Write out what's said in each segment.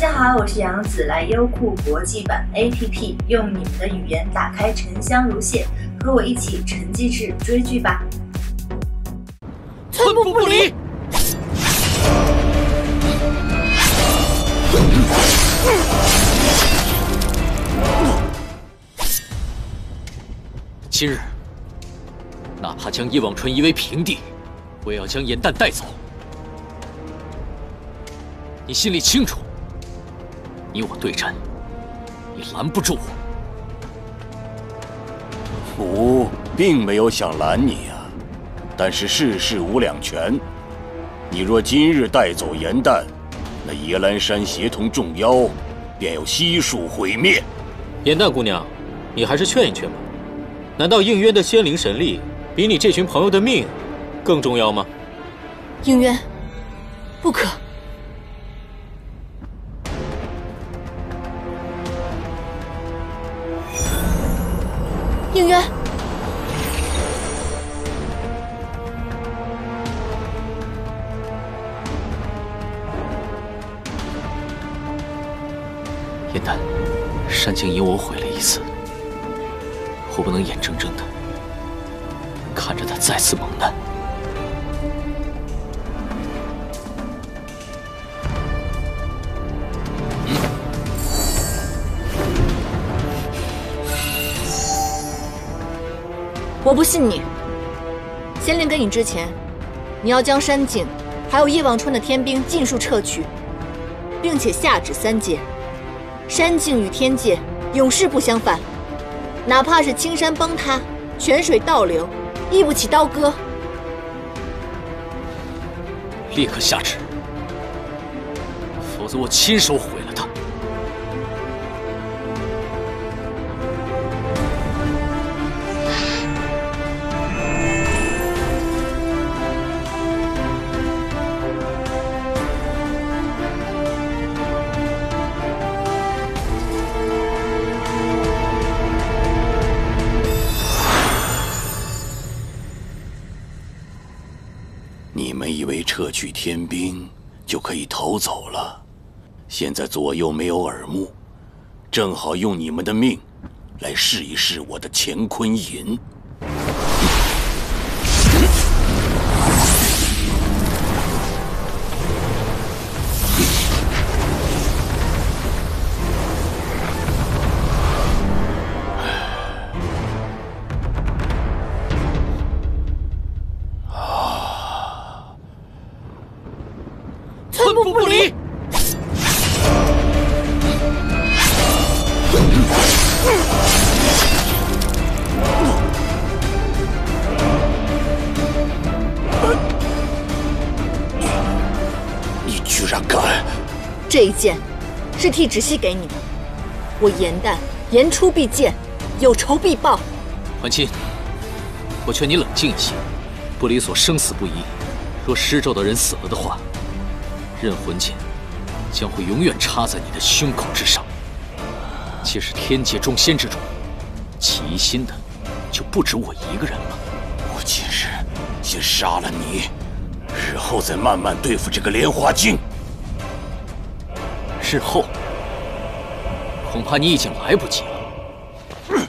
家好，我是杨子，来优酷国际版 APP， 用你们的语言打开沉香如屑，和我一起沉寂式追剧吧。 寸步不离。今日，哪怕将叶望川夷为平地，我也要将颜淡带走。你心里清楚，你我对战，你拦不住我。 吾并没有想拦你啊，但是世事无两全。你若今日带走颜淡，那野兰山协同众妖便要悉数毁灭。 颜淡姑娘，你还是劝一劝吧。难道应渊的仙灵神力比你这群朋友的命更重要吗？ 应渊，不可！应渊， 颜淡，山境因我毁了一次，我不能眼睁睁的看着他再次蒙难。 我不信你。仙灵给你之前，你要将山境还有叶望川的天兵尽数撤去，并且下旨3界，山境与天界永世不相犯，哪怕是青山崩塌、泉水倒流，亦不起刀割。 立刻下旨，否则我亲手毁了他。 你们以为撤去天兵就可以逃走了？现在左右没有耳目，正好用你们的命来试一试我的乾坤银。 寸步不离。 你居然敢！ 这一剑是替芷溪给你的，我颜淡言出必践，有仇必报。 环亲，我劝你冷静一些，不离所生死不移，若施咒的人死了的话，刃魂剑将会永远插在你的胸口之上。既是天界众仙之中，起疑心的就不止我一个人了。 我今日先杀了你，日后再慢慢对付这个莲花精。 日后，恐怕你已经来不及了。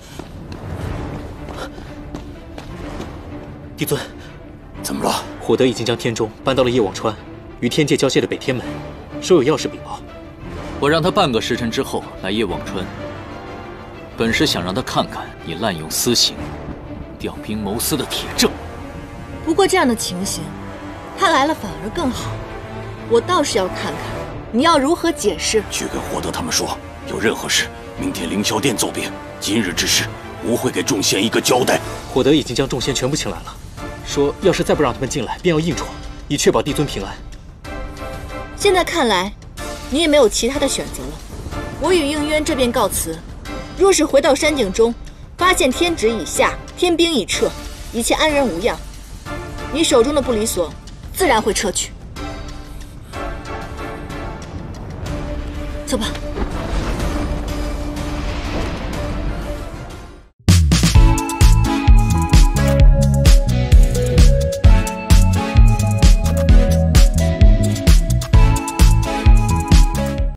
帝尊， 怎么了？ 火德已经将天钟搬到了叶望川与天界交界的北天门，说有要事禀报。我让他半个时辰之后来叶望川，本是想让他看看你滥用私刑、调兵谋私的铁证。 不过这样的情形，他来了反而更好。我倒是要看看你要如何解释。 去跟火德他们说，有任何事，明天凌霄殿奏禀。今日之事，吾会给众仙一个交代。 火德已经将众仙全部请来了，说要是再不让他们进来，便要硬闯，以确保帝尊平安。 现在看来，你也没有其他的选择了。我与应渊这边告辞。若是回到山境中，发现天旨已下，天兵已撤，一切安然无恙，你手中的不离所自然会撤去。走吧。